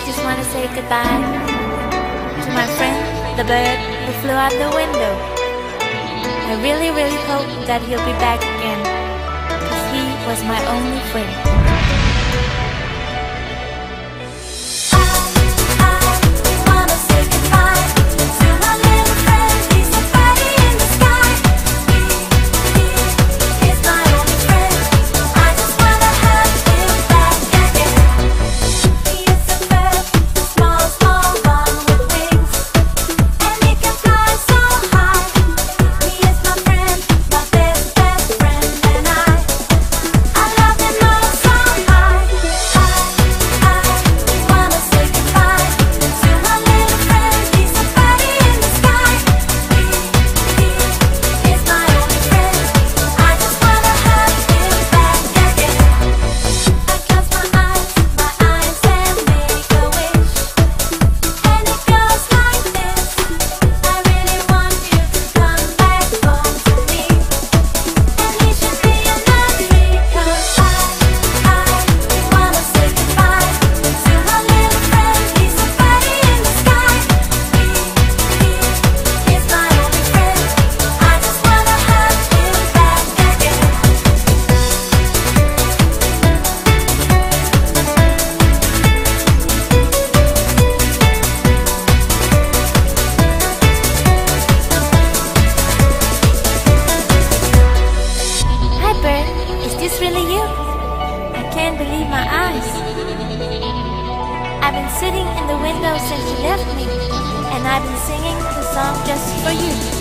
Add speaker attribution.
Speaker 1: just want to say goodbye to my friend, the bird who flew out the window. I really, really hope that he'll be back again, 'cause he was my only friend. Is this really you? I can't believe my eyes. I've been sitting in the window since you left me, and I've been singing the song just for you.